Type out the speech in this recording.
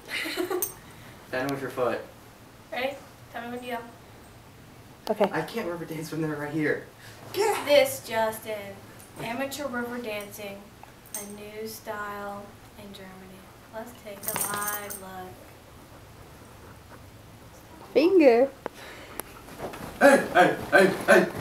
Stand with your foot. Ready? Tell me when you go. Okay. I can't river dance when they're right here. This just in. Amateur river dancing, a new style in Germany. Let's take a live look. Finger. Hey, hey, hey, hey.